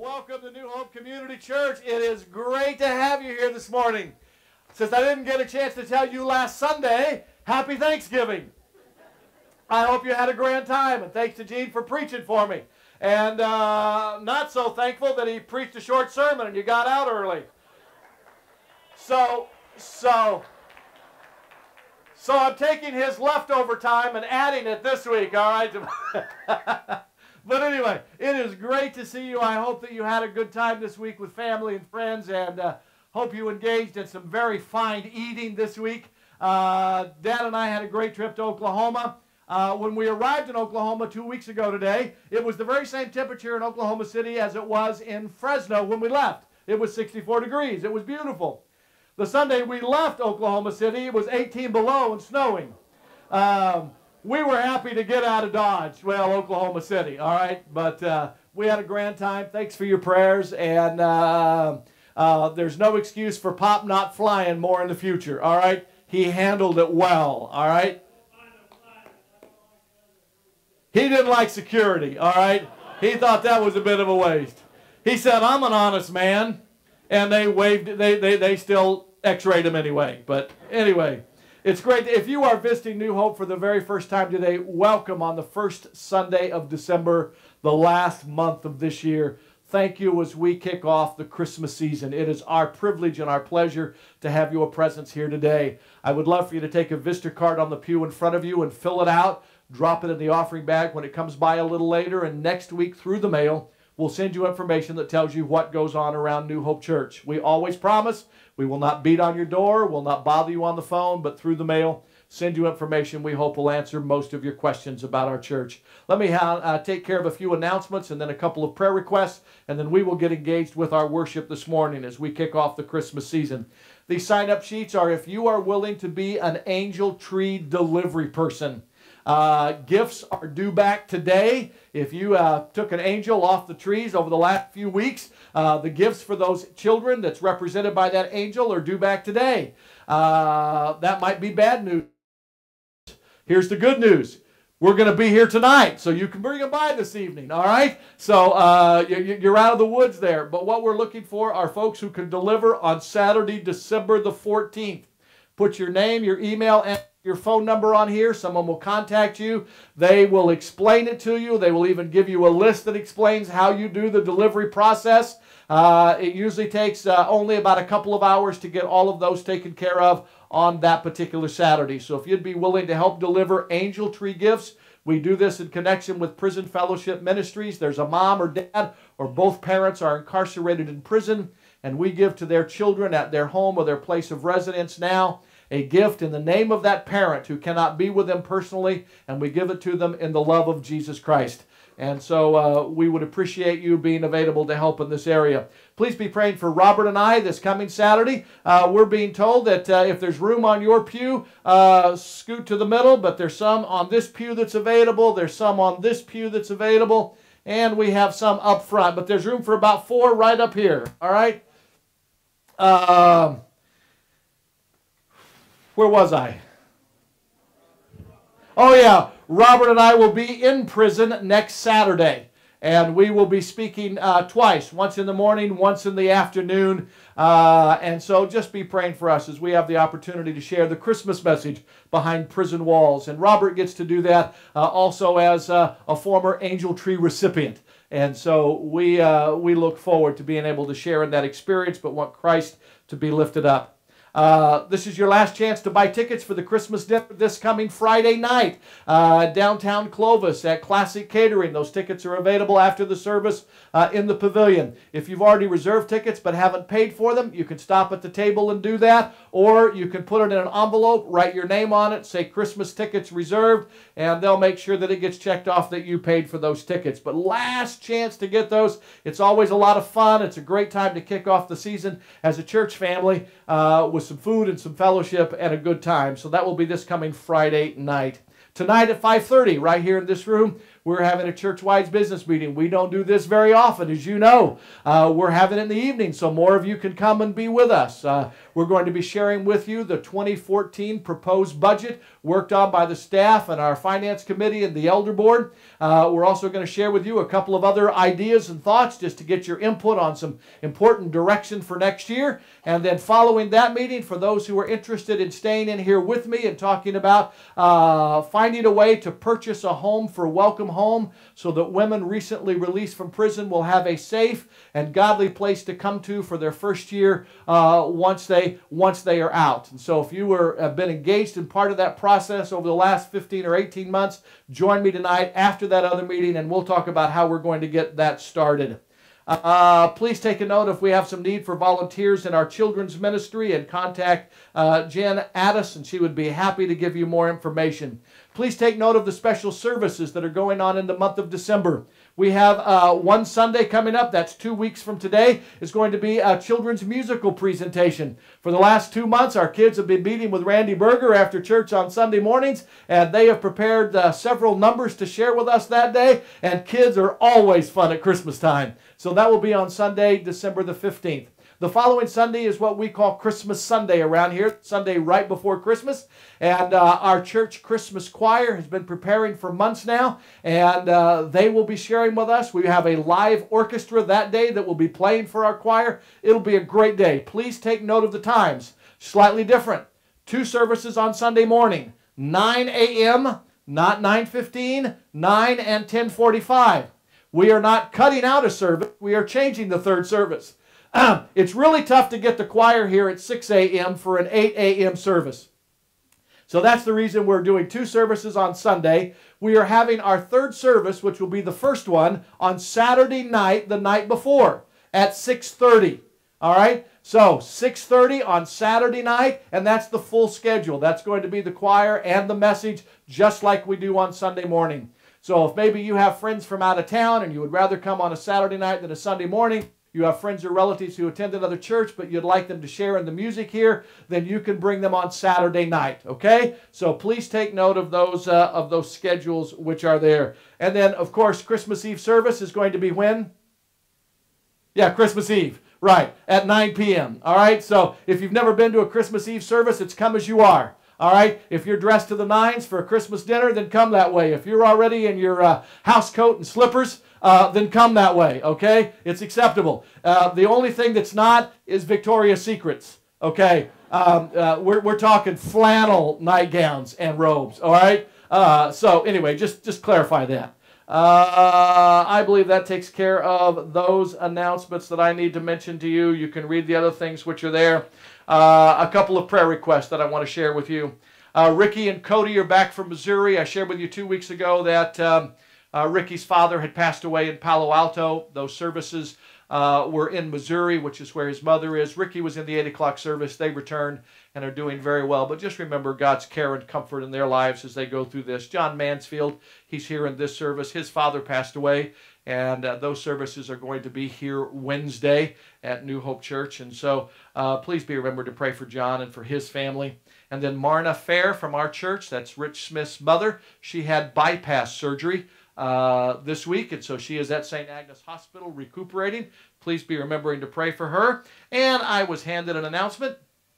Welcome to New Hope Community Church. It is great to have you here this morning. Since I didn't get a chance to tell you last Sunday, happy Thanksgiving. I hope you had a grand time, and thanks to Gene for preaching for me. And not so thankful that he preached a short sermon and you got out early. So I'm taking his leftover time and adding it this week, all right? But anyway, it is great to see you. I hope that you had a good time this week with family and friends, and hope you engaged in some very fine eating this week. Dad and I had a great trip to Oklahoma. When we arrived in Oklahoma 2 weeks ago today, it was the very same temperature in Oklahoma City as it was in Fresno when we left. It was 64 degrees. It was beautiful. The Sunday we left Oklahoma City, it was 18 below and snowing. We were happy to get out of Dodge, well, Oklahoma City, all right? But we had a grand time. Thanks for your prayers, and there's no excuse for Pop not flying more in the future, all right? He handled it well, all right? He didn't like security, all right? He thought that was a bit of a waste. He said, I'm an honest man, and they still x-rayed him anyway. But anyway, it's great. If you are visiting New Hope for the very first time today, welcome on the first Sunday of December, the last month of this year. Thank you as we kick off the Christmas season. It is our privilege and our pleasure to have your presence here today. I would love for you to take a visitor card on the pew in front of you and fill it out. Drop it in the offering bag when it comes by a little later, and next week through the mail, we'll send you information that tells you what goes on around New Hope Church. We always promise we will not beat on your door, we'll not bother you on the phone, but through the mail, send you information we hope will answer most of your questions about our church. Let me take care of a few announcements and then a couple of prayer requests, and then we will get engaged with our worship this morning as we kick off the Christmas season. These sign-up sheets are if you are willing to be an angel tree delivery person. Gifts are due back today. If you took an angel off the trees over the last few weeks, the gifts for those children that's represented by that angel are due back today. That might be bad news. Here's the good news. We're going to be here tonight, so you can bring them by this evening, all right? So you're out of the woods there. But what we're looking for are folks who can deliver on Saturday, December the 14th. Put your name, your email, and your phone number on here. Someone will contact you. They will explain it to you. They will even give you a list that explains how you do the delivery process. It usually takes only about a couple of hours to get all of those taken care of on that particular Saturday. So if you'd be willing to help deliver angel tree gifts, we do this in connection with Prison Fellowship Ministries. There's a mom or dad or both parents are incarcerated in prison, and we give to their children at their home or their place of residence now a gift in the name of that parent who cannot be with them personally, and we give it to them in the love of Jesus Christ. And so we would appreciate you being available to help in this area. Please be praying for Robert and I this coming Saturday. We're being told that if there's room on your pew, scoot to the middle, but there's some on this pew that's available. There's some on this pew that's available, and we have some up front, but there's room for about 4 right up here, all right? Where was I? Oh, yeah. Robert and I will be in prison next Saturday, and we will be speaking twice, once in the morning, once in the afternoon. And so just be praying for us as we have the opportunity to share the Christmas message behind prison walls. And Robert gets to do that also as a former Angel Tree recipient. And so we look forward to being able to share in that experience, but want Christ to be lifted up. This is your last chance to buy tickets for the Christmas dinner this coming Friday night, downtown Clovis at Classic Catering. Those tickets are available after the service in the pavilion. If you've already reserved tickets but haven't paid for them, you can stop at the table and do that, or you can put it in an envelope, write your name on it, say Christmas tickets reserved, and they'll make sure that it gets checked off that you paid for those tickets. But last chance to get those. It's always a lot of fun. It's a great time to kick off the season as a church family with some food and some fellowship and a good time. So that will be this coming Friday night. Tonight at 5:30, right here in this room, we're having a church-wide business meeting. We don't do this very often, as you know. We're having it in the evening, so more of you can come and be with us. We're going to be sharing with you the 2014 proposed budget worked on by the staff and our finance committee and the elder board. We're also going to share with you a couple of other ideas and thoughts just to get your input on some important direction for next year. And then following that meeting, for those who are interested in staying in here with me and talking about finding a way to purchase a home for Welcome Home so that women recently released from prison will have a safe and godly place to come to for their first year once they are out. And so if you have been engaged in part of that process over the last 15 or 18 months, join me tonight after that other meeting and we'll talk about how we're going to get that started. Please take a note if we have some need for volunteers in our children's ministry, and contact Jen Addis, and she would be happy to give you more information. Please take note of the special services that are going on in the month of December. We have one Sunday coming up, that's 2 weeks from today, is going to be a children's musical presentation. For the last 2 months, our kids have been meeting with Randy Berger after church on Sunday mornings, and they have prepared several numbers to share with us that day, and kids are always fun at Christmas time. So that will be on Sunday, December the 15th. The following Sunday is what we call Christmas Sunday around here, Sunday right before Christmas. And our church Christmas choir has been preparing for months now, and they will be sharing with us. We have a live orchestra that day that will be playing for our choir. It'll be a great day. Please take note of the times. Slightly different. 2 services on Sunday morning, 9 a.m., not 9:15, 9 and 10:45. We are not cutting out a service. We are changing the third service. It's really tough to get the choir here at 6 a.m. for an 8 a.m. service. So that's the reason we're doing 2 services on Sunday. We are having our third service, which will be the first one, on Saturday night, the night before, at 6:30. All right? So 6:30 on Saturday night, and that's the full schedule. That's going to be the choir and the message, just like we do on Sunday morning. So if maybe you have friends from out of town and you would rather come on a Saturday night than a Sunday morning, you have friends or relatives who attend another church, but you'd like them to share in the music here, then you can bring them on Saturday night, okay? So please take note of those schedules which are there. And then, of course, Christmas Eve service is going to be when? Yeah, Christmas Eve, right, at 9 p.m., all right? So if you've never been to a Christmas Eve service, it's come as you are. All right, if you're dressed to the nines for a Christmas dinner, then come that way. If you're already in your house coat and slippers, then come that way, okay? It's acceptable. The only thing that's not is Victoria's Secrets, okay? We're talking flannel nightgowns and robes, all right? So anyway, just clarify that. I believe that takes care of those announcements that I need to mention to you. You can read the other things which are there. A couple of prayer requests that I want to share with you. Ricky and Cody are back from Missouri. I shared with you 2 weeks ago that Ricky's father had passed away in Palo Alto. Those services were in Missouri, which is where his mother is. Ricky was in the 8 o'clock service. They returned and are doing very well. But just remember God's care and comfort in their lives as they go through this. John Mansfield, he's here in this service. His father passed away, and those services are going to be here Wednesday at New Hope Church. And so please be remembered to pray for John and for his family. And then Marna Fair from our church, that's Rich Smith's mother. She had bypass surgery this week, and so she is at St. Agnes Hospital recuperating. Please be remembering to pray for her. And I was handed an announcement.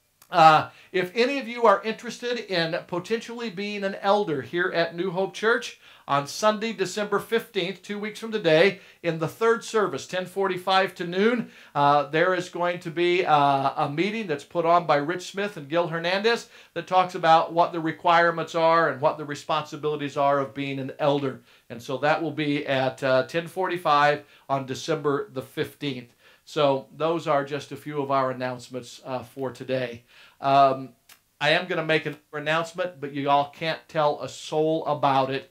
If any of you are interested in potentially being an elder here at New Hope Church, on Sunday, December 15th, 2 weeks from today, in the third service, 10:45 to noon, there is going to be a meeting that's put on by Rich Smith and Gil Hernandez that talks about what the requirements are and what the responsibilities are of being an elder. And so that will be at 10:45 on December the 15th. So those are just a few of our announcements for today. I am going to make an announcement, but you all can't tell a soul about it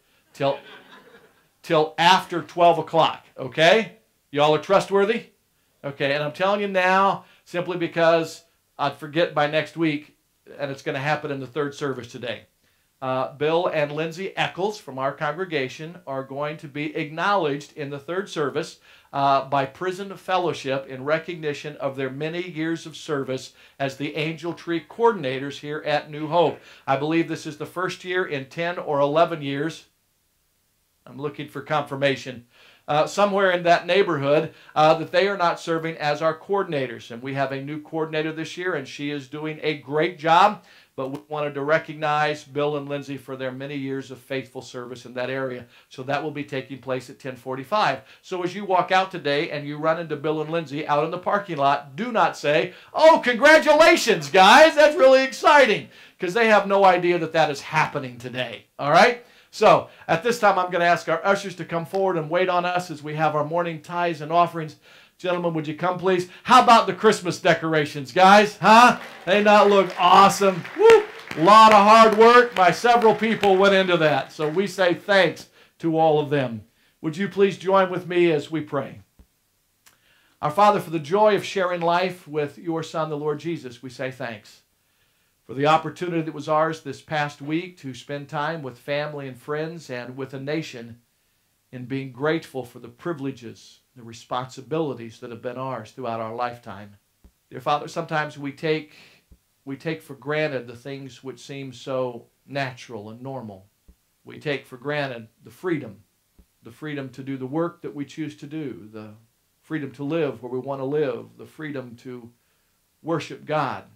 till after 12 o'clock, okay? Y'all are trustworthy? Okay, and I'm telling you now simply because I'd forget by next week, and it's going to happen in the third service today. Bill and Lindsay Eccles from our congregation are going to be acknowledged in the third service by Prison Fellowship in recognition of their many years of service as the Angel Tree coordinators here at New Hope. I believe this is the first year in 10 or 11 years. I'm looking for confirmation. Somewhere in that neighborhood that they are not serving as our coordinators. And we have a new coordinator this year, and she is doing a great job. But we wanted to recognize Bill and Lindsay for their many years of faithful service in that area. So that will be taking place at 10:45. So as you walk out today and you run into Bill and Lindsay out in the parking lot, do not say, "Oh, congratulations, guys. That's really exciting," because they have no idea that that is happening today. All right? So at this time, I'm going to ask our ushers to come forward and wait on us as we have our morning tithes and offerings. Gentlemen, would you come, please? How about the Christmas decorations, guys? Huh? They not look awesome? Woo! A lot of hard work by several people went into that. So we say thanks to all of them. Would you please join with me as we pray? Our Father, for the joy of sharing life with your Son, the Lord Jesus, we say thanks. For the opportunity that was ours this past week to spend time with family and friends and with a nation in being grateful for the privileges, the responsibilities that have been ours throughout our lifetime. Dear Father, sometimes we take for granted the things which seem so natural and normal. We take for granted the freedom to do the work that we choose to do, the freedom to live where we want to live, the freedom to worship God.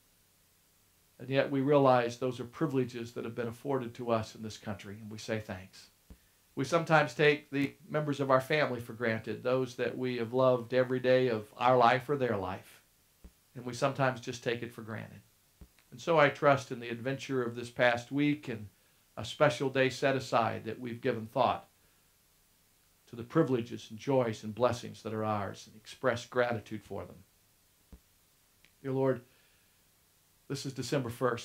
And yet we realize those are privileges that have been afforded to us in this country, and we say thanks. We sometimes take the members of our family for granted, those that we have loved every day of our life or their life, and we sometimes just take it for granted. And so I trust in the adventure of this past week and a special day set aside that we've given thought to the privileges and joys and blessings that are ours and express gratitude for them. Dear Lord, this is December 1st.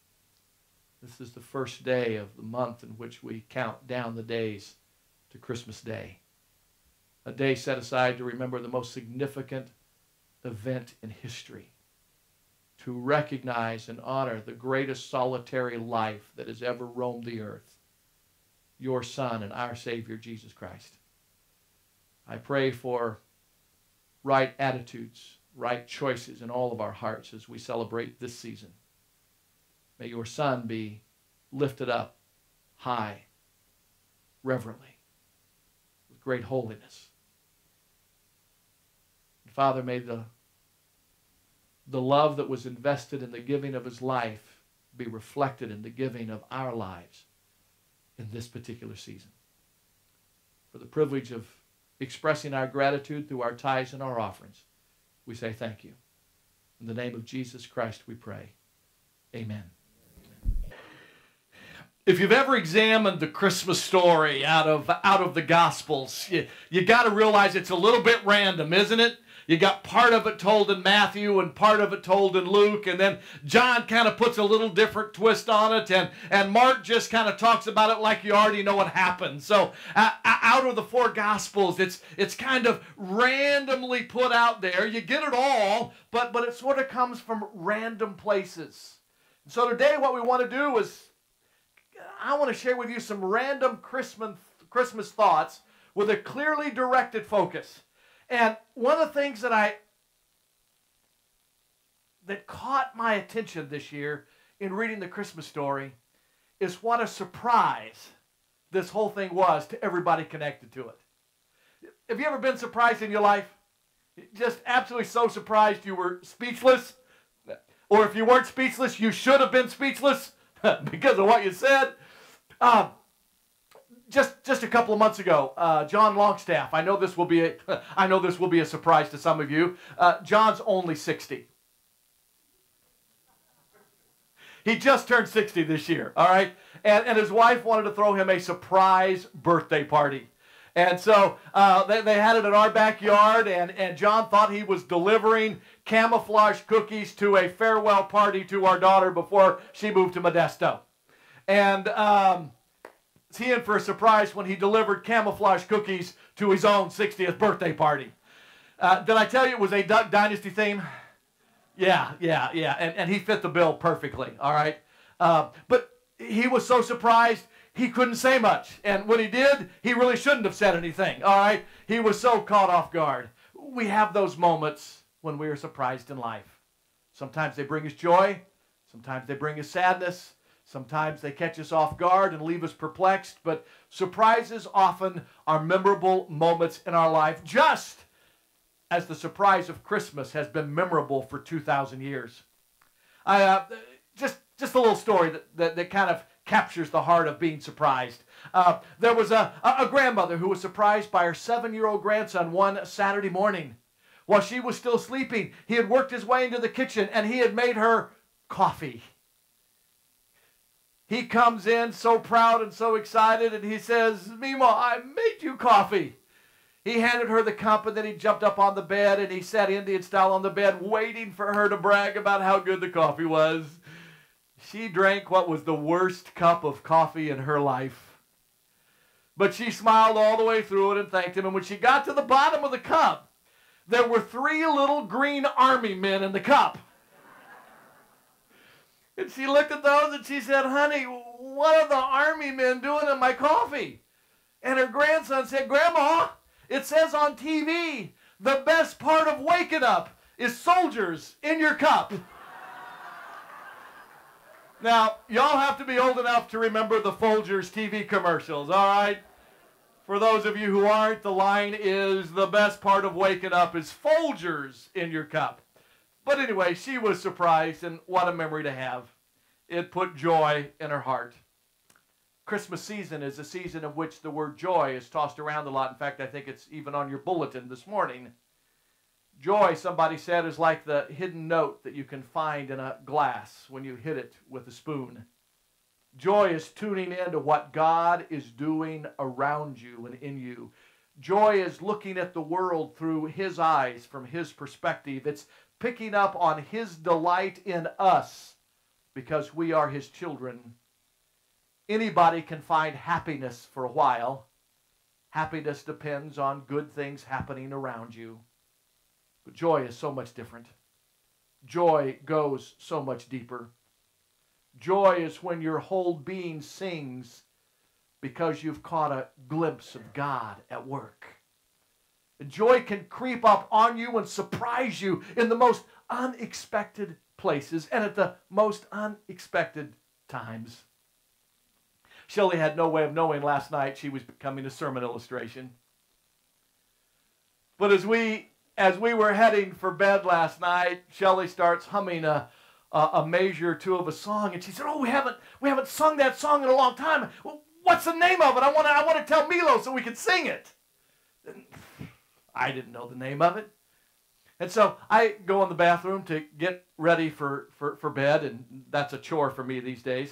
This is the first day of the month in which we count down the days to Christmas Day. A day set aside to remember the most significant event in history. To recognize and honor the greatest solitary life that has ever roamed the earth. Your Son and our Savior, Jesus Christ. I pray for right attitudes, right choices in all of our hearts as we celebrate this season. May your Son be lifted up high, reverently, with great holiness. And Father, may the love that was invested in the giving of his life be reflected in the giving of our lives in this particular season. For the privilege of expressing our gratitude through our tithes and our offerings, we say thank you. In the name of Jesus Christ we pray. Amen. If you've ever examined the Christmas story out of the Gospels, you got to realize it's a little bit random, isn't it? You got part of it told in Matthew and part of it told in Luke, and then John kind of puts a little different twist on it, and Mark just kind of talks about it like you already know what happened. So out of the four Gospels, it's kind of randomly put out there. You get it all, but it sort of comes from random places. So today what we want to do is I want to share with you some random Christmas thoughts with a clearly directed focus. And one of the things that caught my attention this year in reading the Christmas story is what a surprise this whole thing was to everybody connected to it. Have you ever been surprised in your life? Just absolutely so surprised you were speechless? Or if you weren't speechless, you should have been speechless because of what you said? Just a couple of months ago, John Longstaff. I know this will be a surprise to some of you. John's only 60. He just turned 60 this year. All right, and his wife wanted to throw him a surprise birthday party, and so they had it in our backyard. And John thought he was delivering camouflage cookies to a farewell party to our daughter before she moved to Modesto, and he in for a surprise when he delivered camouflage cookies to his own 60th birthday party. Did I tell you it was a Duck Dynasty theme? Yeah. And he fit the bill perfectly, all right? But he was so surprised, he couldn't say much. And when he did, he really shouldn't have said anything, all right? He was so caught off guard. We have those moments when we are surprised in life. Sometimes they bring us joy. Sometimes they bring us sadness. Sometimes they catch us off guard and leave us perplexed, but surprises often are memorable moments in our life, just as the surprise of Christmas has been memorable for 2,000 years. Just a little story that kind of captures the heart of being surprised. There was a grandmother who was surprised by her 7-year-old grandson one Saturday morning. While she was still sleeping, he had worked his way into the kitchen and he had made her coffee. He comes in so proud and so excited, and he says, "Mima, I made you coffee." He handed her the cup, and then he jumped up on the bed, and he sat Indian style on the bed, waiting for her to brag about how good the coffee was. She drank what was the worst cup of coffee in her life. But she smiled all the way through it and thanked him, and when she got to the bottom of the cup, there were 3 little green army men in the cup. And she looked at those and she said, "Honey, what are the army men doing in my coffee?" And her grandson said, "Grandma, it says on TV, the best part of waking up is soldiers in your cup." Now, y'all have to be old enough to remember the Folgers TV commercials, all right? For those of you who aren't, the line is, "The best part of waking up is Folgers in your cup." But anyway, she was surprised, and what a memory to have. It put joy in her heart. Christmas season is a season in which the word joy is tossed around a lot. In fact, I think it's even on your bulletin this morning. Joy, somebody said, is like the hidden note that you can find in a glass when you hit it with a spoon. Joy is tuning into what God is doing around you and in you. Joy is looking at the world through His eyes, from His perspective. It's picking up on His delight in us because we are His children. Anybody can find happiness for a while. Happiness depends on good things happening around you. But joy is so much different. Joy goes so much deeper. Joy is when your whole being sings because you've caught a glimpse of God at work. Joy can creep up on you and surprise you in the most unexpected places and at the most unexpected times. Shelley had no way of knowing last night she was becoming a sermon illustration. But as we were heading for bed last night, Shelley starts humming a measure or two of a song, and she said, "Oh, we haven't sung that song in a long time. Well, what's the name of it? I want to tell Milo so we can sing it." And I didn't know the name of it. And so I go in the bathroom to get ready for bed, and that's a chore for me these days.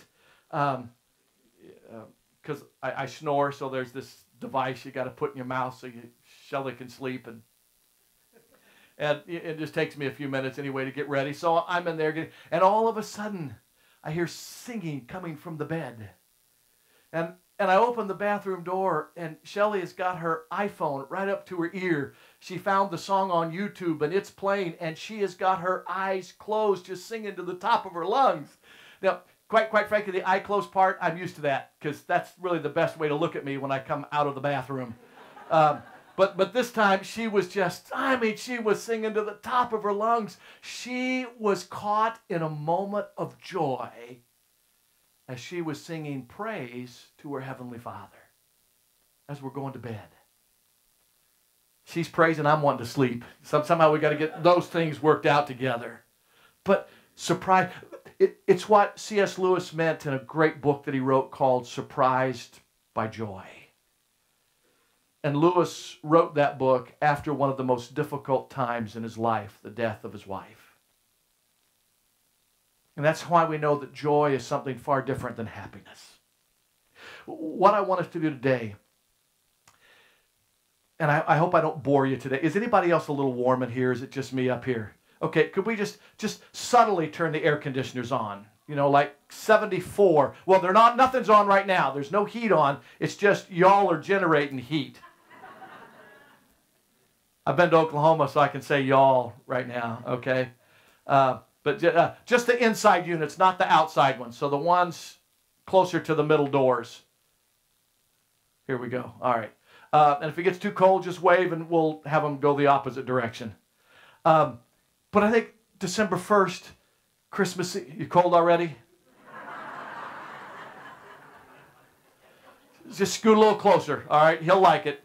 Because I snore, so there's this device you got to put in your mouth so Shelley can sleep, and it just takes me a few minutes anyway to get ready. So I'm in there, and all of a sudden, I hear singing coming from the bed. And I open the bathroom door, and Shelley has got her iPhone right up to her ear. She found the song on YouTube, and it's playing, and she has got her eyes closed, just singing to the top of her lungs. Now, quite frankly, the eye closed part, I'm used to that, because that's really the best way to look at me when I come out of the bathroom. But this time, she was she was singing to the top of her lungs. She was caught in a moment of joy as she was singing praise to her Heavenly Father as we're going to bed. She's praising, I'm wanting to sleep. Somehow we got to get those things worked out together. But surprise, it's what C.S. Lewis meant in a great book that he wrote called Surprised by Joy. And Lewis wrote that book after one of the most difficult times in his life, the death of his wife. And that's why we know that joy is something far different than happiness. What I want us to do today, and I hope I don't bore you today. Is anybody else a little warm in here? Is it just me up here? Okay, could we just subtly turn the air conditioners on? You know, like 74. Well, they're not, nothing's on right now. There's no heat on. It's just y'all are generating heat. I've been to Oklahoma, so I can say y'all right now, okay? But just the inside units, not the outside ones. So the ones closer to the middle doors. Here we go. All right. And if it gets too cold, just wave and we'll have them go the opposite direction. But I think December 1st, Christmas Eve. You cold already? Just scoot a little closer, all right? He'll like it.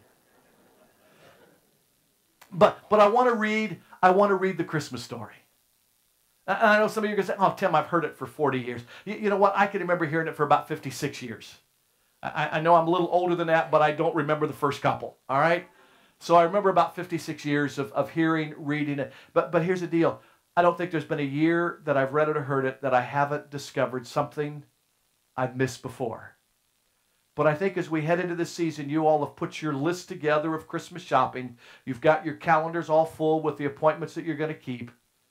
But I want to read the Christmas story. And I know some of you are going to say, oh, Tim, I've heard it for 40 years. You know what? I can remember hearing it for about 56 years. I know I'm a little older than that, but I don't remember the first couple, all right? So I remember about 56 years of hearing, reading it. But here's the deal. I don't think there's been a year that I've read it or heard it that I haven't discovered something I've missed before. But I think as we head into this season, you all have put your list together of Christmas shopping. You've got your calendars all full with the appointments that you're going to keep.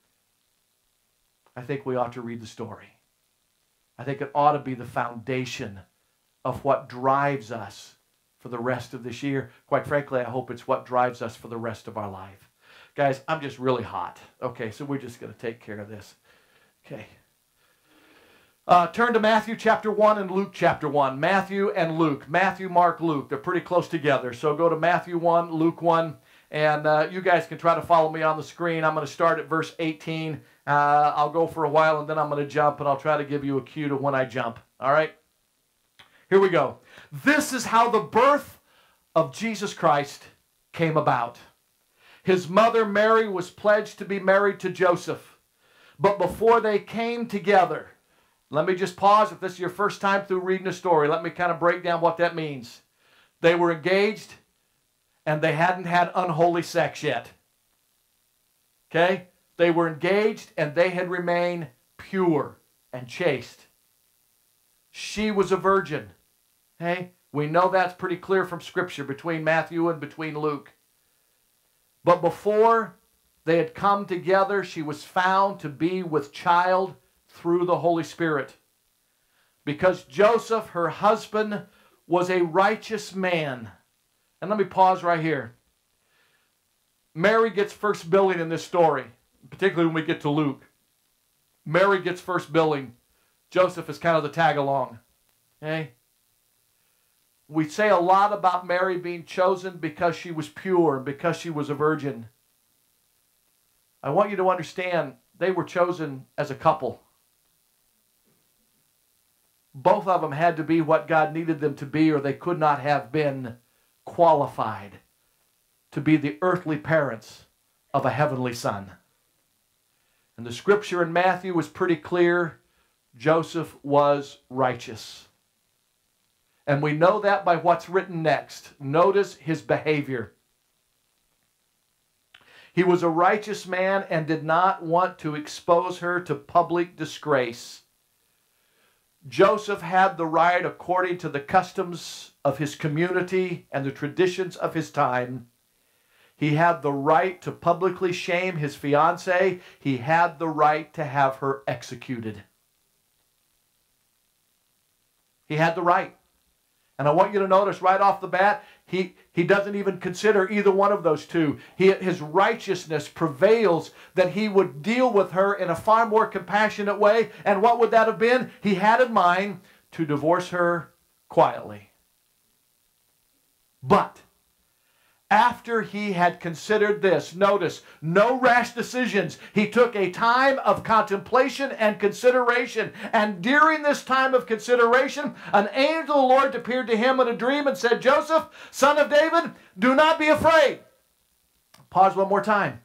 I think we ought to read the story. I think it ought to be the foundation of what drives us for the rest of this year. Quite frankly, I hope it's what drives us for the rest of our life. Guys, I'm just really hot. Okay, so we're just going to take care of this. Okay. Turn to Matthew chapter 1 and Luke chapter 1. Matthew and Luke. Matthew, Mark, Luke. They're pretty close together. So go to Matthew 1, Luke 1, and you guys can try to follow me on the screen. I'm going to start at verse 18. I'll go for a while, and then I'm going to jump, and I'll try to give you a cue to when I jump. All right? Here we go. This is how the birth of Jesus Christ came about. His mother Mary was pledged to be married to Joseph. But before they came together, let me just pause. If this is your first time through reading the story, let me kind of break down what that means. They were engaged, and they hadn't had unholy sex yet. Okay? They were engaged, and they had remained pure and chaste. She was a virgin. Okay? We know that's pretty clear from Scripture between Matthew and between Luke. But before they had come together, she was found to be with child through the Holy Spirit. Because Joseph, her husband, was a righteous man. And let me pause right here. Mary gets first billing in this story, particularly when we get to Luke. Mary gets first billing. Joseph is kind of the tag along. Okay? We say a lot about Mary being chosen because she was pure and because she was a virgin. I want you to understand they were chosen as a couple. Both of them had to be what God needed them to be, or they could not have been qualified to be the earthly parents of a heavenly son. And the scripture in Matthew was pretty clear. Joseph was righteous. And we know that by what's written next. Notice his behavior. He was a righteous man and did not want to expose her to public disgrace. Joseph had the right, according to the customs of his community and the traditions of his time. He had the right to publicly shame his fiancée. He had the right to have her executed. He had the right. And I want you to notice right off the bat, he doesn't even consider either one of those two. His righteousness prevails that he would deal with her in a far more compassionate way. And what would that have been? He had in mind to divorce her quietly. But after he had considered this, notice, no rash decisions. He took a time of contemplation and consideration. And during this time of consideration, an angel of the Lord appeared to him in a dream and said, Joseph, son of David, do not be afraid. Pause one more time.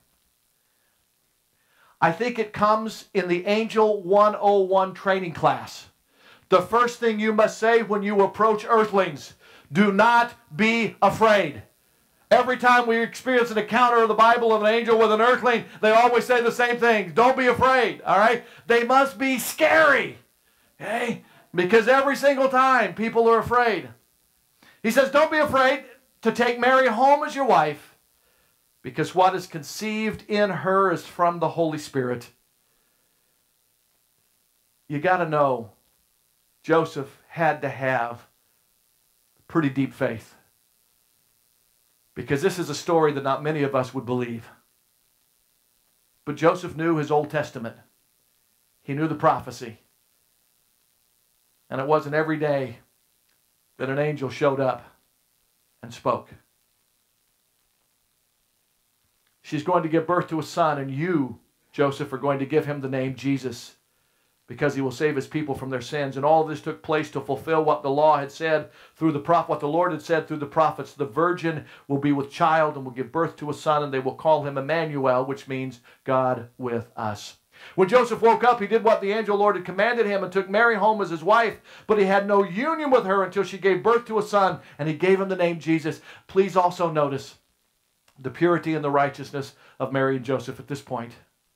I think it comes in the Angel 101 training class. The first thing you must say when you approach earthlings, do not be afraid. Every time we experience an encounter of the Bible of an angel with an earthling, they always say the same thing. Don't be afraid, all right? They must be scary, okay? Because every single time people are afraid. He says, don't be afraid to take Mary home as your wife, because what is conceived in her is from the Holy Spirit. You got to know, Joseph had to have pretty deep faith. Because this is a story that not many of us would believe. But Joseph knew his Old Testament. He knew the prophecy. And it wasn't every day that an angel showed up and spoke. She's going to give birth to a son, and you, Joseph, are going to give him the name Jesus. because he will save his people from their sins. And all this took place to fulfill what the law had said through the prophet, what the Lord had said through the prophets. The virgin will be with child and will give birth to a son, and they will call him Emmanuel, which means God with us. When Joseph woke up, he did what the angel Lord had commanded him and took Mary home as his wife, but he had no union with her until she gave birth to a son, and he gave him the name Jesus. Please also notice the purity and the righteousness of Mary and Joseph at this point.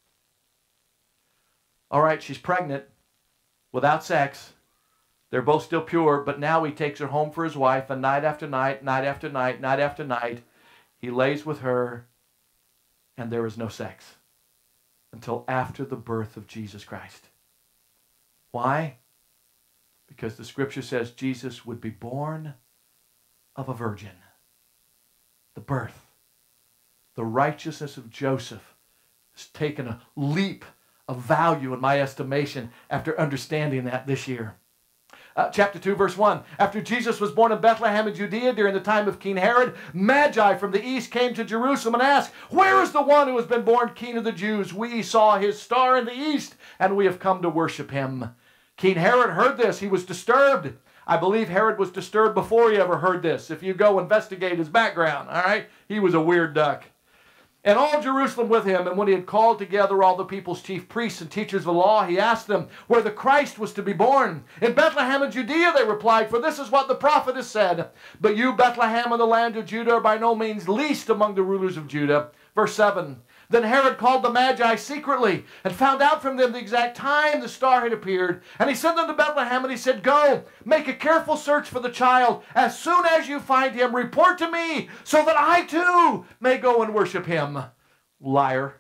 All right, she's pregnant without sex. They're both still pure, but now he takes her home for his wife, and night after night, night after night, night after night, he lays with her, and there is no sex until after the birth of Jesus Christ. Why? Because the scripture says Jesus would be born of a virgin. The birth, the righteousness of Joseph has taken a leap of value in my estimation after understanding that this year. Chapter 2, verse 1. After Jesus was born in Bethlehem in Judea during the time of King Herod, Magi from the east came to Jerusalem and asked, "Where is the one who has been born King of the Jews? We saw his star in the east, and we have come to worship him." King Herod heard this. He was disturbed. I believe Herod was disturbed before he ever heard this. If you go investigate his background, all right? He was a weird duck. And all Jerusalem with him, and when he had called together all the people's chief priests and teachers of the law, he asked them where the Christ was to be born. "In Bethlehem in Judea," they replied, "for this is what the prophet has said. But you, Bethlehem, in the land of Judah, are by no means least among the rulers of Judah." Verse 7. Then Herod called the Magi secretly and found out from them the exact time the star had appeared. And he sent them to Bethlehem, and he said, "Go, make a careful search for the child. As soon as you find him, report to me, so that I too may go and worship him." Liar.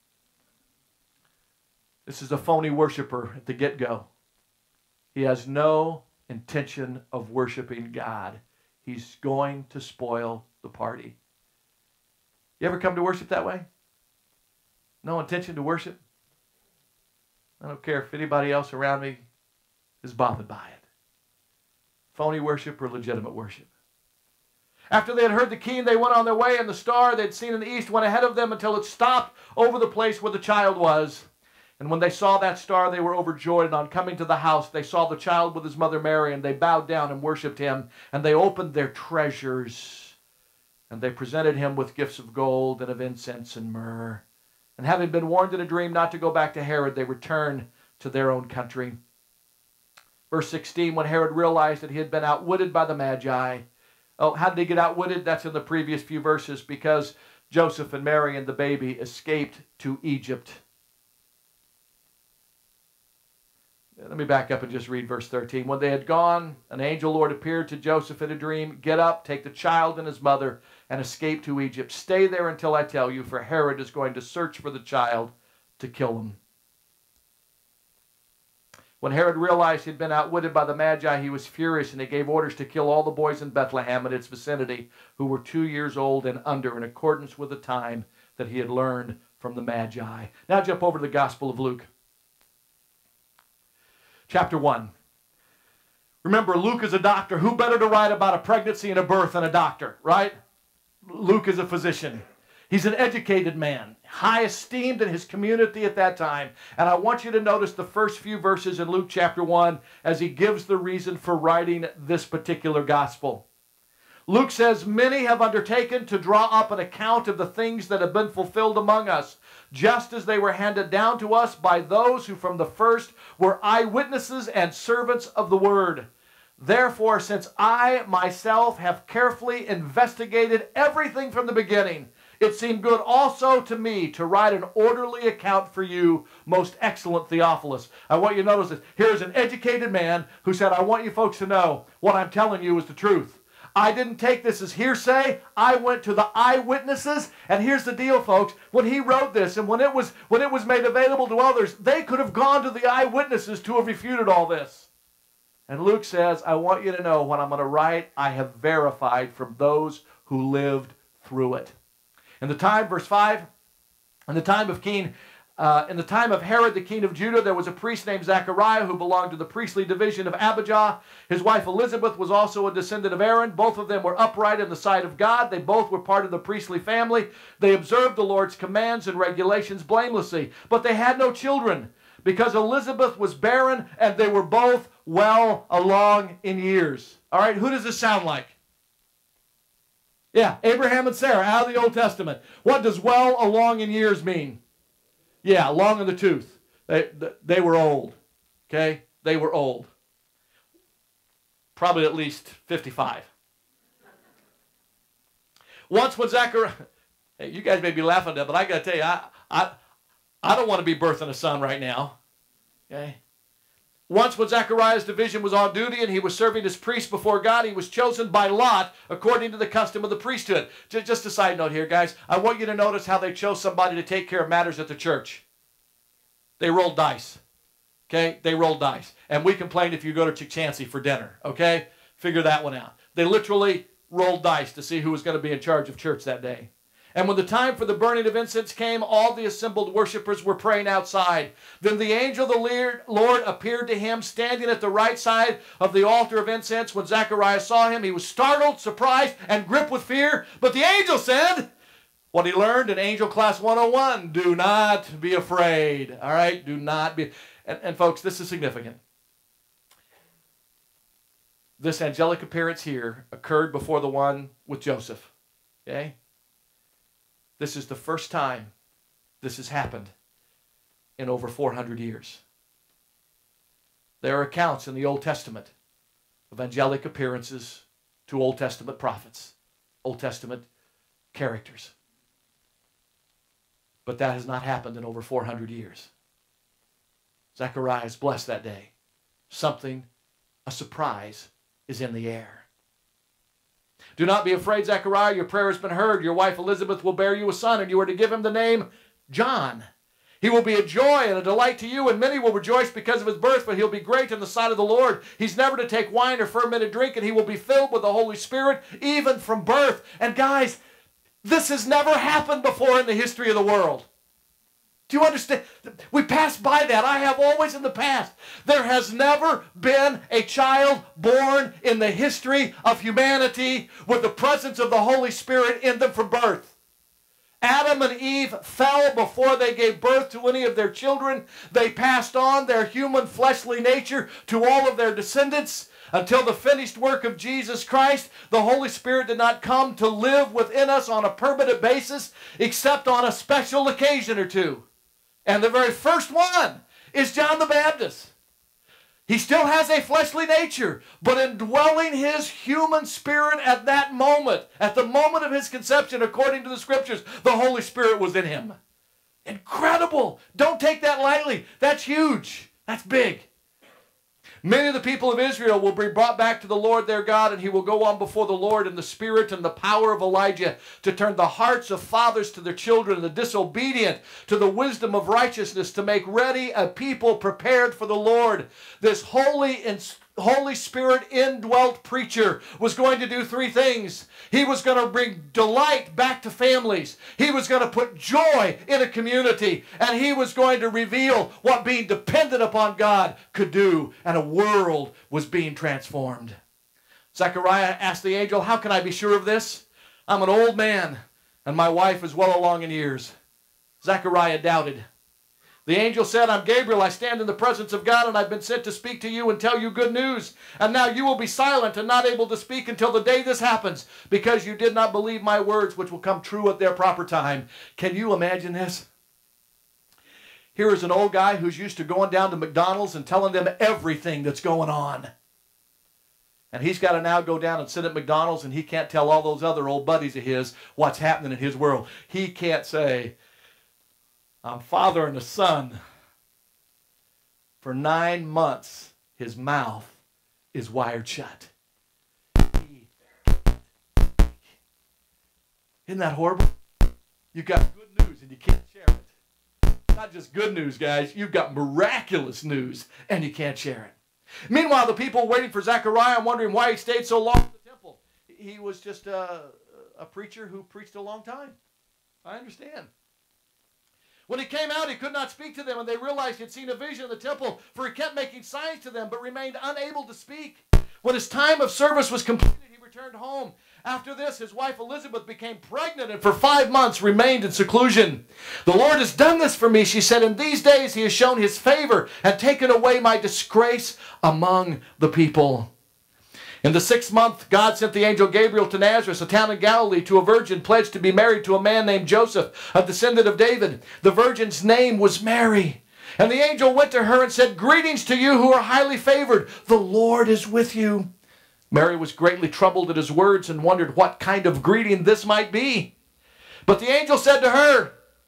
This is a phony worshiper at the get-go. He has no intention of worshiping God. He's going to spoil the party. You ever come to worship that way? No intention to worship? I don't care if anybody else around me is bothered by it. Phony worship or legitimate worship. After they had heard the king, they went on their way, and the star they had seen in the east went ahead of them until it stopped over the place where the child was. And when they saw that star, they were overjoyed. And on coming to the house, they saw the child with his mother Mary, and they bowed down and worshipped him. And they opened their treasures, and they presented him with gifts of gold and of incense and myrrh. And having been warned in a dream not to go back to Herod, they returned to their own country. Verse 16, when Herod realized that he had been outwitted by the Magi. Oh, how did he get outwitted? That's in the previous few verses. Because Joseph and Mary and the baby escaped to Egypt. Let me back up and just read verse 13. When they had gone, an angel Lord appeared to Joseph in a dream. "Get up, take the child and his mother, and escape to Egypt. Stay there until I tell you, for Herod is going to search for the child to kill him." When Herod realized he had been outwitted by the Magi, he was furious, and he gave orders to kill all the boys in Bethlehem and its vicinity who were 2 years old and under, in accordance with the time that he had learned from the Magi. Now jump over to the Gospel of Luke. Chapter 1. Remember, Luke is a doctor. Who better to write about a pregnancy and a birth than a doctor, right? Luke is a physician. He's an educated man, high esteemed in his community at that time. And I want you to notice the first few verses in Luke chapter 1 as he gives the reason for writing this particular gospel. Luke says, "Many have undertaken to draw up an account of the things that have been fulfilled among us, just as they were handed down to us by those who from the first were eyewitnesses and servants of the word. Therefore, since I myself have carefully investigated everything from the beginning, it seemed good also to me to write an orderly account for you, most excellent Theophilus." I want you to notice this. Here's an educated man who said, "I want you folks to know what I'm telling you is the truth. I didn't take this as hearsay. I went to the eyewitnesses." And here's the deal, folks. When he wrote this and when it was made available to others, they could have gone to the eyewitnesses to have refuted all this. And Luke says, "I want you to know what I'm going to write, I have verified from those who lived through it." In the time, verse 5, in the time of Herod, the king of Judah, there was a priest named Zechariah who belonged to the priestly division of Abijah. His wife Elizabeth was also a descendant of Aaron. Both of them were upright in the sight of God. They both were part of the priestly family. They observed the Lord's commands and regulations blamelessly, but they had no children because Elizabeth was barren and they were both well along in years. All right, who does this sound like? Yeah, Abraham and Sarah out of the Old Testament. What does well along in years mean? Yeah, long in the tooth. They were old. Okay? They were old. Probably at least 55. Once when Zechariah... Hey, you guys may be laughing at that, but I got to tell you, I don't want to be birthing a son right now. Okay? Once when Zechariah's division was on duty and he was serving as priest before God, he was chosen by lot according to the custom of the priesthood. Just a side note here, guys. I want you to notice how they chose somebody to take care of matters at the church. They rolled dice. Okay? They rolled dice. And we complained if you go to Chick-Chansey for dinner. Okay? Figure that one out. They literally rolled dice to see who was going to be in charge of church that day. And when the time for the burning of incense came, all the assembled worshipers were praying outside. Then the angel of the Lord appeared to him, standing at the right side of the altar of incense. When Zechariah saw him, he was startled, surprised, and gripped with fear. But the angel said, what he learned in Angel Class 101, do not be afraid. All right? Do not be. And folks, this is significant. This angelic appearance here occurred before the one with Joseph. Okay? This is the first time this has happened in over 400 years. There are accounts in the Old Testament of angelic appearances to Old Testament prophets, Old Testament characters. But that has not happened in over 400 years. Zechariah is blessed that day. Something, a surprise, is in the air. Do not be afraid, Zechariah. Your prayer has been heard. Your wife Elizabeth will bear you a son, and you are to give him the name John. He will be a joy and a delight to you, and many will rejoice because of his birth, but he'll be great in the sight of the Lord. He's never to take wine or fermented drink, and he will be filled with the Holy Spirit, even from birth. And guys, this has never happened before in the history of the world. Do you understand? We pass by that. I have always in the past. There has never been a child born in the history of humanity with the presence of the Holy Spirit in them from birth. Adam and Eve fell before they gave birth to any of their children. They passed on their human fleshly nature to all of their descendants. Until the finished work of Jesus Christ, the Holy Spirit did not come to live within us on a permanent basis except on a special occasion or two. And the very first one is John the Baptist. He still has a fleshly nature, but indwelling his human spirit at that moment, at the moment of his conception, according to the Scriptures, the Holy Spirit was in him. Incredible. Don't take that lightly. That's huge. That's big. Many of the people of Israel will be brought back to the Lord their God, and he will go on before the Lord in the spirit and the power of Elijah to turn the hearts of fathers to their children and the disobedient to the wisdom of righteousness, to make ready a people prepared for the Lord. This Holy Spirit indwelt preacher was going to do three things. He was going to bring delight back to families. He was going to put joy in a community. And he was going to reveal what being dependent upon God could do. And a world was being transformed. Zechariah asked the angel, how can I be sure of this? I'm an old man and my wife is well along in years. Zechariah doubted. The angel said, I'm Gabriel. I stand in the presence of God, and I've been sent to speak to you and tell you good news. And now you will be silent and not able to speak until the day this happens, because you did not believe my words, which will come true at their proper time. Can you imagine this? Here is an old guy who's used to going down to McDonald's and telling them everything that's going on. And he's got to now go down and sit at McDonald's, and he can't tell all those other old buddies of his what's happening in his world. He can't say, I'm father and a son. For 9 months, his mouth is wired shut. Isn't that horrible? You've got good news and you can't share it. Not just good news, guys. You've got miraculous news and you can't share it. Meanwhile, the people waiting for Zechariah, wondering why he stayed so long in the temple. He was just a preacher who preached a long time. I understand. When he came out, he could not speak to them, and they realized he had seen a vision in the temple, for he kept making signs to them, but remained unable to speak. When his time of service was completed, he returned returned home. After this, his wife Elizabeth became pregnant and for 5 months remained in seclusion. The Lord has done this for me, she said. In these days he has shown his favor and taken away my disgrace among the people. In the 6th month, God sent the angel Gabriel to Nazareth, a town in Galilee, to a virgin pledged to be married to a man named Joseph, a descendant of David. The virgin's name was Mary. And the angel went to her and said, "Greetings to you who are highly favored. The Lord is with you." Mary was greatly troubled at his words and wondered what kind of greeting this might be. But the angel said to her,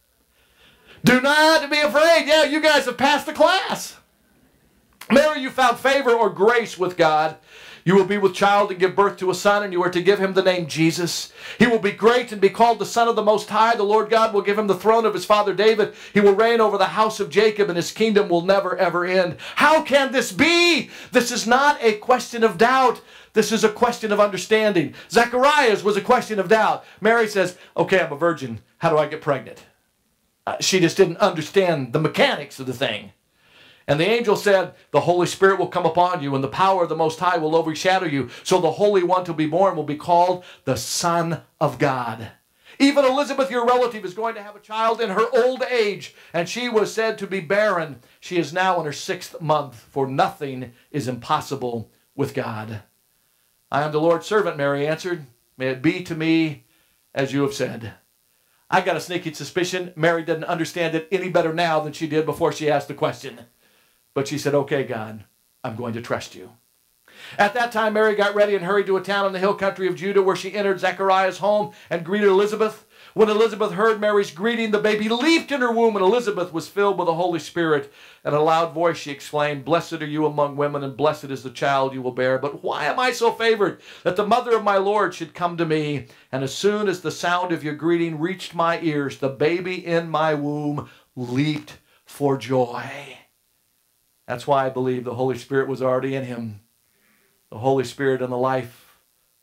"Do not be afraid." Yeah, you guys have passed the class. "Mary, you found favor or grace with God. You will be with child and give birth to a son, and you are to give him the name Jesus. He will be great and be called the Son of the Most High. The Lord God will give him the throne of his father David. He will reign over the house of Jacob, and his kingdom will never, ever end." How can this be? This is not a question of doubt. This is a question of understanding. Zacharias was a question of doubt. Mary says, "Okay, I'm a virgin. How do I get pregnant?" She just didn't understand the mechanics of the thing. And the angel said, "The Holy Spirit will come upon you, and the power of the Most High will overshadow you. So the Holy One to be born will be called the Son of God. Even Elizabeth, your relative, is going to have a child in her old age, and she was said to be barren. She is now in her 6th month, for nothing is impossible with God." "I am the Lord's servant," Mary answered. "May it be to me as you have said." I got a sneaking suspicion Mary didn't understand it any better now than she did before she asked the question. But she said, "Okay, God, I'm going to trust you." At that time, Mary got ready and hurried to a town in the hill country of Judah, where she entered Zechariah's home and greeted Elizabeth. When Elizabeth heard Mary's greeting, the baby leaped in her womb, and Elizabeth was filled with the Holy Spirit. In a loud voice she exclaimed, "Blessed are you among women, and blessed is the child you will bear. But why am I so favored that the mother of my Lord should come to me? And as soon as the sound of your greeting reached my ears, the baby in my womb leaped for joy." That's why I believe the Holy Spirit was already in him. The Holy Spirit in the life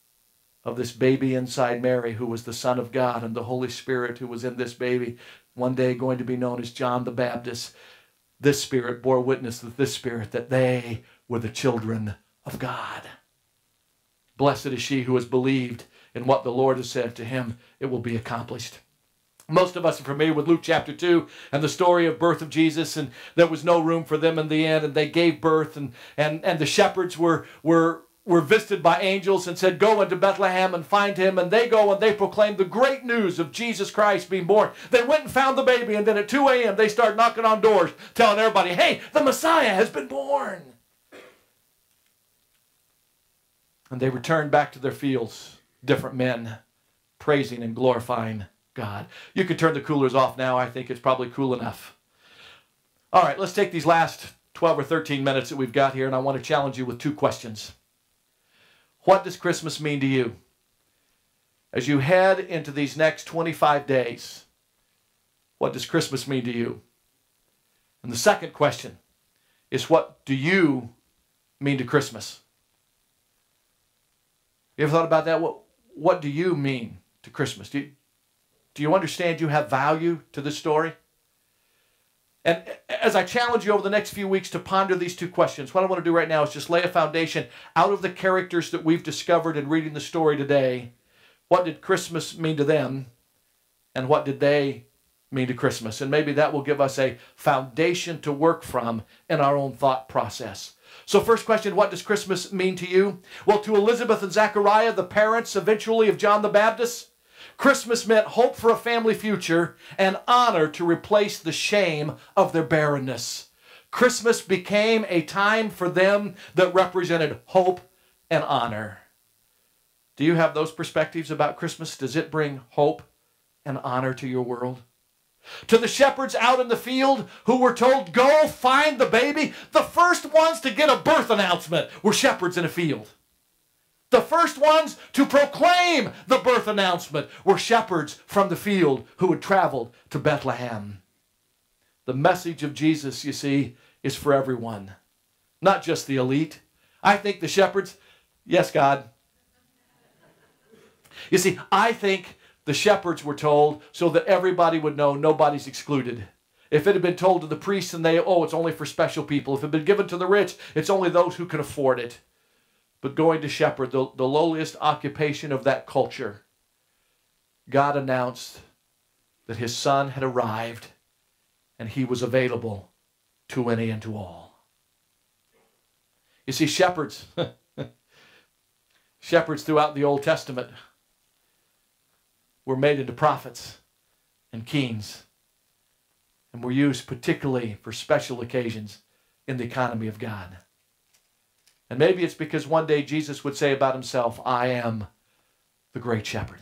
of this baby inside Mary, who was the Son of God, and the Holy Spirit who was in this baby, one day going to be known as John the Baptist. This Spirit bore witness with this Spirit that they were the children of God. Blessed is she who has believed in what the Lord has said to him. It will be accomplished. Most of us are familiar with Luke chapter 2 and the story of birth of Jesus, and there was no room for them in the end, and they gave birth, and the shepherds were visited by angels and said, "Go into Bethlehem and find him." And they go and they proclaim the great news of Jesus Christ being born. They went and found the baby, and then at 2 a.m. they start knocking on doors telling everybody, "Hey, the Messiah has been born." And they returned back to their fields, different men, praising and glorifying God. You can turn the coolers off now. I think it's probably cool enough. All right, let's take these last 12 or 13 minutes that we've got here, and I want to challenge you with 2 questions. What does Christmas mean to you? As you head into these next 25 days, what does Christmas mean to you? And the second question is, what do you mean to Christmas? You ever thought about that? What do you mean to Christmas? Do you understand you have value to this story? And as I challenge you over the next few weeks to ponder these 2 questions, what I want to do right now is just lay a foundation out of the characters that we've discovered in reading the story today. What did Christmas mean to them? And what did they mean to Christmas? And maybe that will give us a foundation to work from in our own thought process. So first question, what does Christmas mean to you? Well, to Elizabeth and Zechariah, the parents eventually of John the Baptist, Christmas meant hope for a family future and honor to replace the shame of their barrenness. Christmas became a time for them that represented hope and honor. Do you have those perspectives about Christmas? Does it bring hope and honor to your world? To the shepherds out in the field who were told, "Go find the baby," the first ones to get a birth announcement were shepherds in a field. The first ones to proclaim the birth announcement were shepherds from the field who had traveled to Bethlehem. The message of Jesus, you see, is for everyone, not just the elite. I think the shepherds, yes, God. You see, I think the shepherds were told so that everybody would know nobody's excluded. If it had been told to the priests and it's only for special people. If it had been given to the rich, it's only those who can afford it. but going to shepherd, the lowliest occupation of that culture, God announced that his son had arrived and he was available to any and to all. You see, shepherds, shepherds throughout the Old Testament were made into prophets and kings and were used particularly for special occasions in the economy of God. And maybe it's because one day Jesus would say about himself, I am the great shepherd.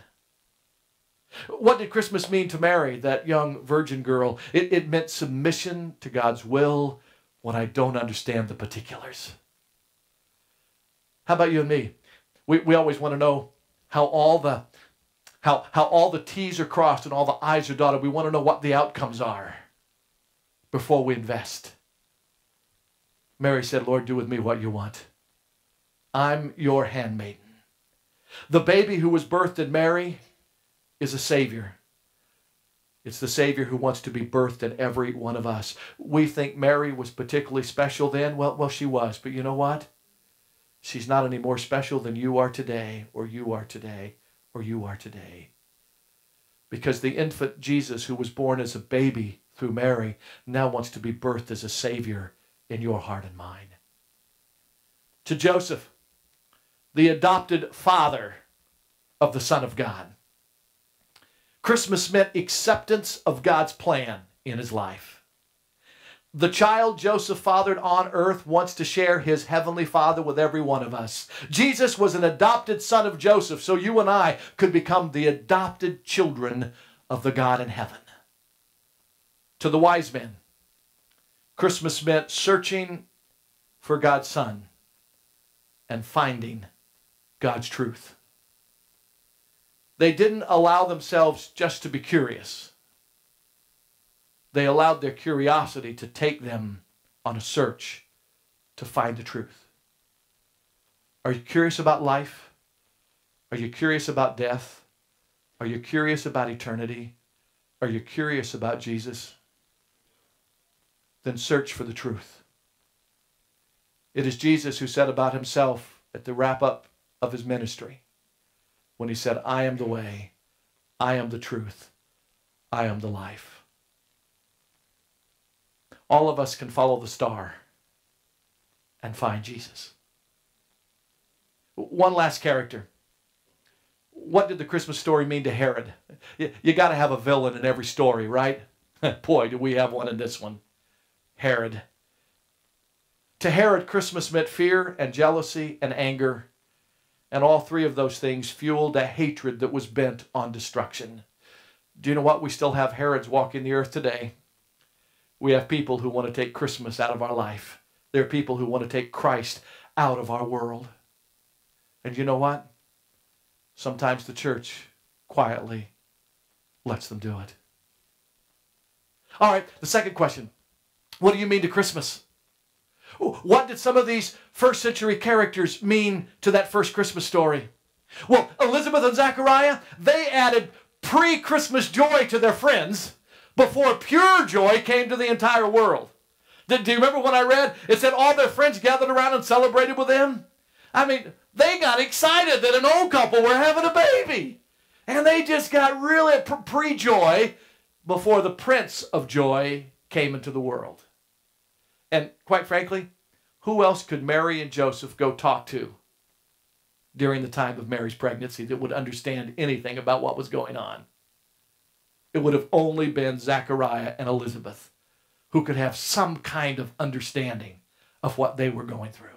What did Christmas mean to Mary, that young virgin girl? It meant submission to God's will when I don't understand the particulars. How about you and me? We always want to know how all the T's are crossed and all the I's are dotted. We want to know what the outcomes are before we invest. Mary said, Lord, do with me what you want. I'm your handmaiden. The baby who was birthed in Mary is a Savior. It's the Savior who wants to be birthed in every one of us. We think Mary was particularly special then. Well, she was. But you know what? She's not any more special than you are today, or you are today, or you are today. Because the infant Jesus, who was born as a baby through Mary, now wants to be birthed as a Savior in your heart and mind. To Joseph, the adopted father of the Son of God, Christmas meant acceptance of God's plan in his life. The child Joseph fathered on earth wants to share his heavenly Father with every one of us. Jesus was an adopted son of Joseph, so you and I could become the adopted children of the God in heaven. To the wise men, Christmas meant searching for God's Son and finding God's truth. They didn't allow themselves just to be curious. They allowed their curiosity to take them on a search to find the truth. Are you curious about life? Are you curious about death? Are you curious about eternity? Are you curious about Jesus? Then search for the truth. It is Jesus who said about himself at the wrap-up of his ministry, when he said, I am the way, I am the truth, I am the life. All of us can follow the star and find Jesus. One last character. What did the Christmas story mean to Herod? You got to have a villain in every story, right? Boy, do we have one in this one. Herod. To Herod, Christmas meant fear and jealousy and anger. And all three of those things fueled a hatred that was bent on destruction. Do you know what? We still have Herods walking the earth today. We have people who want to take Christmas out of our life. There are people who want to take Christ out of our world. And you know what? Sometimes the church quietly lets them do it. All right, the second question. What do you mean to Christmas? What did some of these first century characters mean to that first Christmas story? Well, Elizabeth and Zechariah, they added pre-Christmas joy to their friends before pure joy came to the entire world. Do you remember when I read? It said all their friends gathered around and celebrated with them. I mean, they got excited that an old couple were having a baby. And they just got really pre-joy before the Prince of Joy came into the world. And quite frankly, who else could Mary and Joseph go talk to during the time of Mary's pregnancy that would understand anything about what was going on? It would have only been Zechariah and Elizabeth who could have some kind of understanding of what they were going through.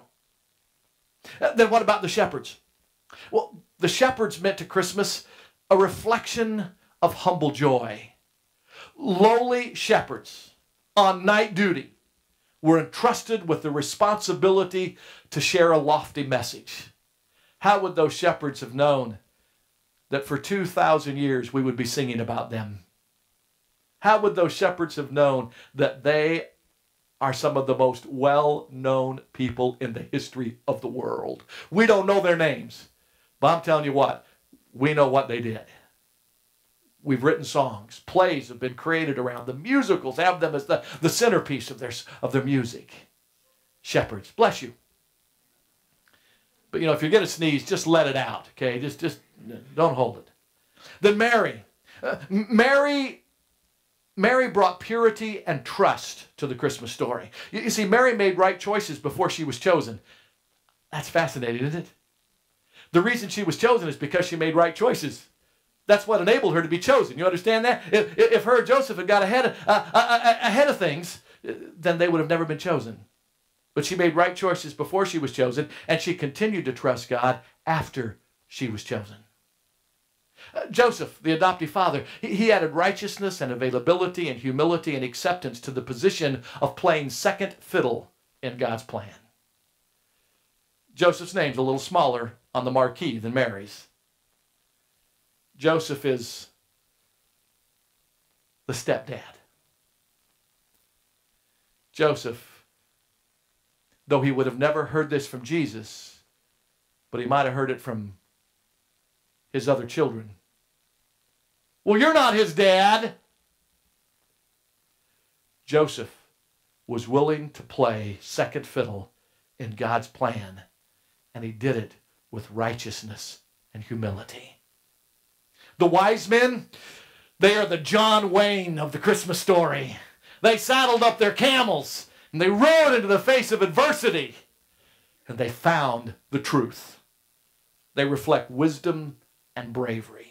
Then what about the shepherds? Well, the shepherds meant to Christmas a reflection of humble joy. Lowly shepherds on night duty were entrusted with the responsibility to share a lofty message. How would those shepherds have known that for 2,000 years we would be singing about them? How would those shepherds have known that they are some of the most well-known people in the history of the world? We don't know their names, but I'm telling you what, we know what they did. We've written songs. Plays have been created around them. Musicals have them as the centerpiece of their music. Shepherds, bless you. But, if you're going to sneeze, just let it out, okay? Just don't hold it. Then Mary. Mary brought purity and trust to the Christmas story. You see, Mary made right choices before she was chosen. That's fascinating, isn't it? The reason she was chosen is because she made right choices. That's what enabled her to be chosen. You understand that? If her and Joseph had got ahead of things, then they would have never been chosen. But she made right choices before she was chosen, and she continued to trust God after she was chosen. Joseph, the adoptive father, he added righteousness and availability and humility and acceptance to the position of playing second fiddle in God's plan. Joseph's name's a little smaller on the marquee than Mary's. Joseph is the stepdad. Joseph, though he would have never heard this from Jesus, but he might have heard it from his other children. Well, you're not his dad. Joseph was willing to play second fiddle in God's plan, and he did it with righteousness and humility. The wise men, they are the John Wayne of the Christmas story. They saddled up their camels, and they rode into the face of adversity, and they found the truth. They reflect wisdom and bravery.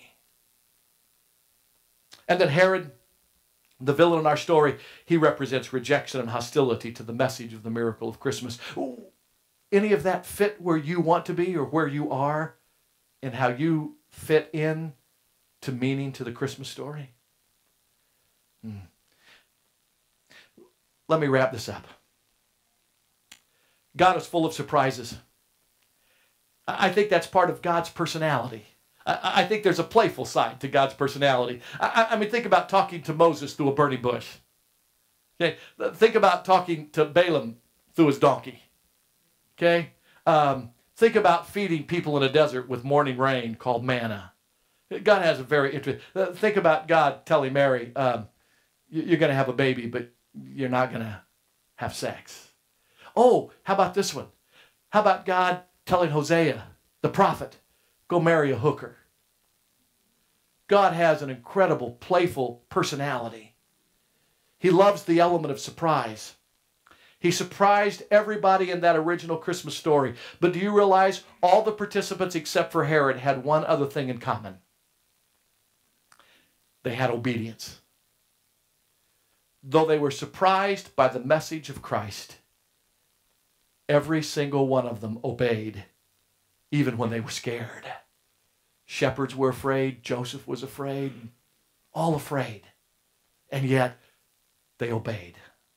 And then Herod, the villain in our story, he represents rejection and hostility to the message of the miracle of Christmas. Ooh, any of that fit where you want to be or where you are and how you fit in to meaning to the Christmas story? Let me wrap this up. God is full of surprises. I think that's part of God's personality. I think there's a playful side to God's personality. I mean, think about talking to Moses through a burning bush. Okay? Think about talking to Balaam through his donkey. Okay? Think about feeding people in a desert with morning rain called manna. God has a very interesting... Think about God telling Mary, you're going to have a baby, but you're not going to have sex. Oh, how about this one? How about God telling Hosea, the prophet, go marry a hooker? God has an incredible, playful personality. He loves the element of surprise. He surprised everybody in that original Christmas story. But do you realize all the participants except for Herod had one other thing in common? They had obedience. Though they were surprised by the message of Christ, every single one of them obeyed, even when they were scared. Shepherds were afraid. Joseph was afraid. All afraid. And yet, they obeyed.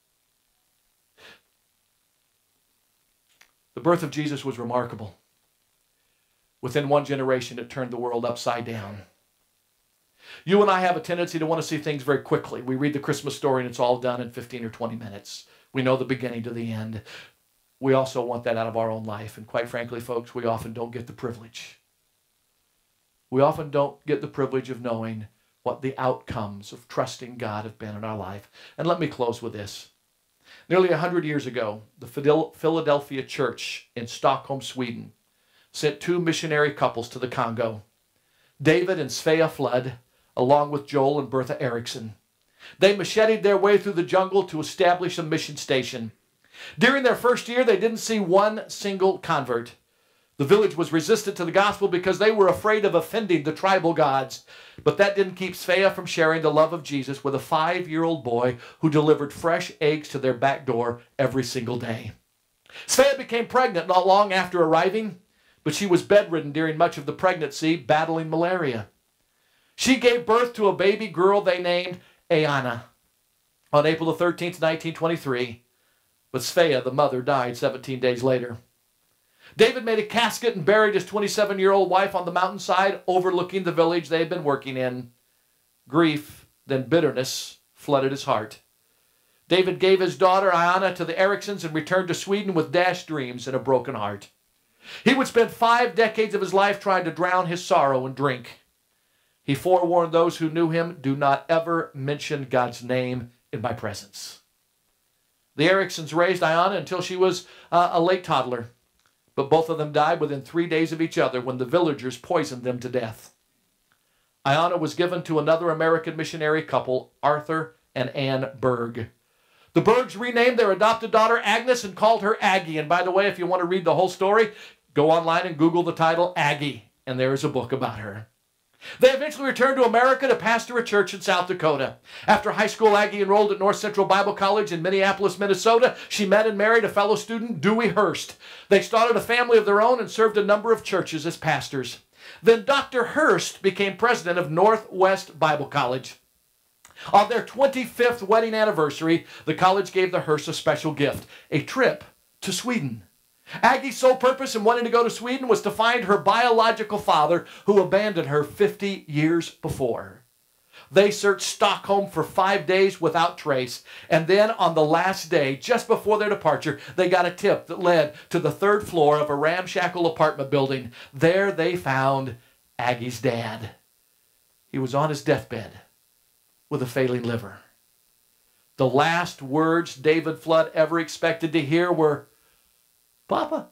The birth of Jesus was remarkable. Within one generation, it turned the world upside down. You and I have a tendency to want to see things very quickly. We read the Christmas story and it's all done in 15 or 20 minutes. We know the beginning to the end. We also want that out of our own life. And quite frankly, folks, we often don't get the privilege. We often don't get the privilege of knowing what the outcomes of trusting God have been in our life. And let me close with this. Nearly 100 years ago, the Philadelphia Church in Stockholm, Sweden, sent two missionary couples to the Congo, David and Svea Flood, along with Joel and Bertha Erickson. They macheted their way through the jungle to establish a mission station. During their first year, they didn't see one single convert. The village was resistant to the gospel because they were afraid of offending the tribal gods. But that didn't keep Svea from sharing the love of Jesus with a 5-year-old boy who delivered fresh eggs to their back door every single day. Svea became pregnant not long after arriving, but she was bedridden during much of the pregnancy, battling malaria. She gave birth to a baby girl they named Ayana on April the 13th, 1923. But Svea, the mother, died 17 days later. David made a casket and buried his 27-year-old wife on the mountainside overlooking the village they had been working in. Grief, then bitterness, flooded his heart. David gave his daughter Ayana to the Ericksons and returned to Sweden with dashed dreams and a broken heart. He would spend 5 decades of his life trying to drown his sorrow in drink. He forewarned those who knew him, do not ever mention God's name in my presence. The Ericksons raised Ayana until she was a late toddler. but both of them died within 3 days of each other when the villagers poisoned them to death. Iona was given to another American missionary couple, Arthur and Ann Berg. The Bergs renamed their adopted daughter Agnes and called her Aggie. And by the way, if you want to read the whole story, go online and Google the title Aggie, and there is a book about her. They eventually returned to America to pastor a church in South Dakota. After high school, Aggie enrolled at North Central Bible College in Minneapolis, Minnesota. She met and married a fellow student, Dewey Hurst. They started a family of their own and served a number of churches as pastors. Then Dr. Hurst became president of Northwest Bible College. On their 25th wedding anniversary, the college gave the Hursts a special gift, a trip to Sweden. Aggie's sole purpose in wanting to go to Sweden was to find her biological father who abandoned her 50 years before. They searched Stockholm for 5 days without trace, and then on the last day, just before their departure, they got a tip that led to the 3rd floor of a ramshackle apartment building. There they found Aggie's dad. He was on his deathbed with a failing liver. The last words David Flood ever expected to hear were, "Papa,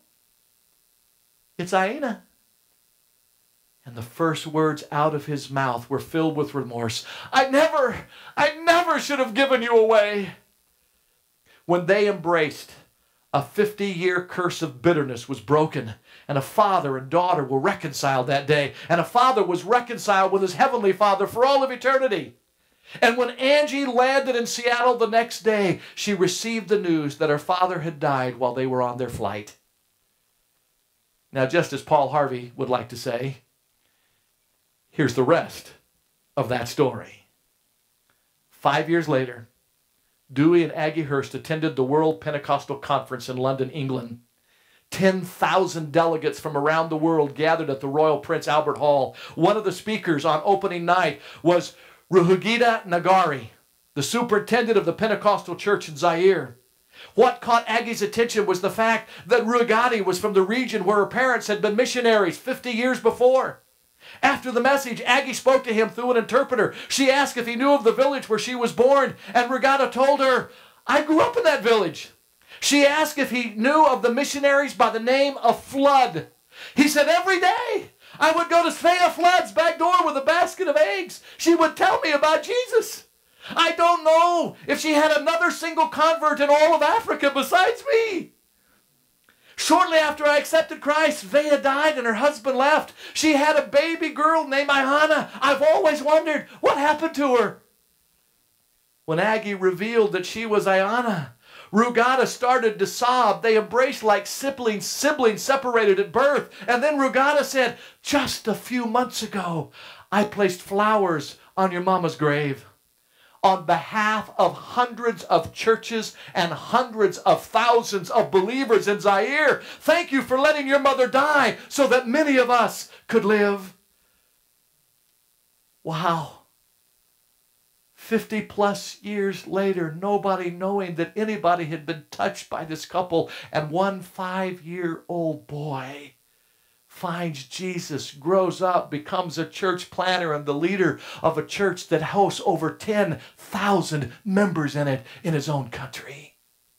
it's Iona." And the first words out of his mouth were filled with remorse. I never should have given you away." When they embraced, a 50-year curse of bitterness was broken, and a father and daughter were reconciled that day, and a father was reconciled with his heavenly Father for all of eternity. And when Angie landed in Seattle the next day, she received the news that her father had died while they were on their flight. Now, just as Paul Harvey would like to say, here's the rest of that story. 5 years later, Dewey and Aggie Hurst attended the World Pentecostal Conference in London, England. 10,000 delegates from around the world gathered at the Royal Prince Albert Hall. One of the speakers on opening night was Ruhugita Nagari, the superintendent of the Pentecostal church in Zaire. What caught Aggie's attention was the fact that Ruhugita was from the region where her parents had been missionaries 50 years before. After the message, Aggie spoke to him through an interpreter. She asked if he knew of the village where she was born, and Ruhugita told her, "I grew up in that village." She asked if he knew of the missionaries by the name of Flood. He said, "Every day I would go to Svea Flood's back door with a basket of eggs. She would tell me about Jesus. I don't know if she had another single convert in all of Africa besides me. Shortly after I accepted Christ, Svea died and her husband left. She had a baby girl named Iona. I've always wondered what happened to her." When Aggie revealed that she was Iona, Ruhugita started to sob. They embraced like siblings separated at birth. And then Ruhugita said, "Just a few months ago, I placed flowers on your mama's grave. On behalf of hundreds of churches and hundreds of thousands of believers in Zaire, thank you for letting your mother die so that many of us could live." Wow. 50 plus years later, nobody knowing that anybody had been touched by this couple, and one 5-year-old boy finds Jesus, grows up, becomes a church planter and the leader of a church that hosts over 10,000 members in it in his own country.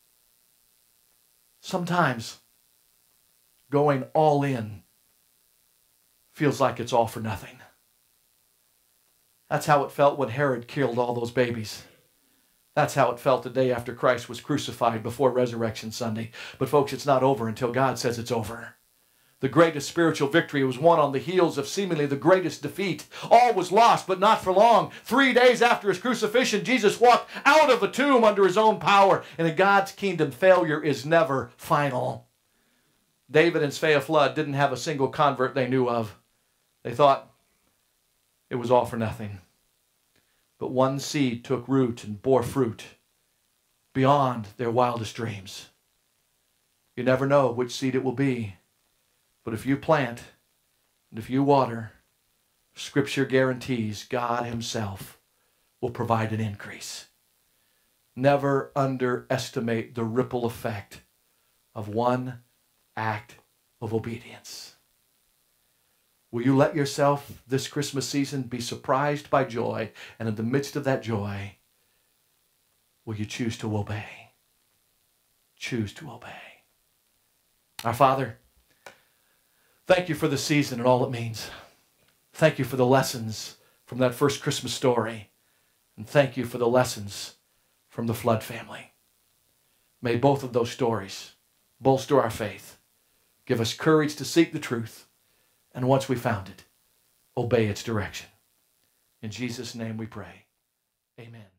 Sometimes going all in feels like it's all for nothing. That's how it felt when Herod killed all those babies. That's how it felt the day after Christ was crucified before Resurrection Sunday. But folks, it's not over until God says it's over. The greatest spiritual victory was won on the heels of seemingly the greatest defeat. All was lost, but not for long. 3 days after his crucifixion, Jesus walked out of the tomb under his own power. And in God's kingdom, failure is never final. David and Svea Flood didn't have a single convert they knew of. They thought it was all for nothing. But one seed took root and bore fruit beyond their wildest dreams. You never know which seed it will be. But if you plant and if you water, Scripture guarantees God himself will provide an increase. Never underestimate the ripple effect of one act of obedience. Will you let yourself this Christmas season be surprised by joy, and in the midst of that joy, will you choose to obey? Choose to obey. Our Father, Thank you for the season and all it means. Thank you for the lessons from that first Christmas story. And thank you for the lessons from the Flood family. May both of those stories bolster our faith, give us courage to seek the truth, and once we found it, obey its direction. In Jesus' name we pray. Amen.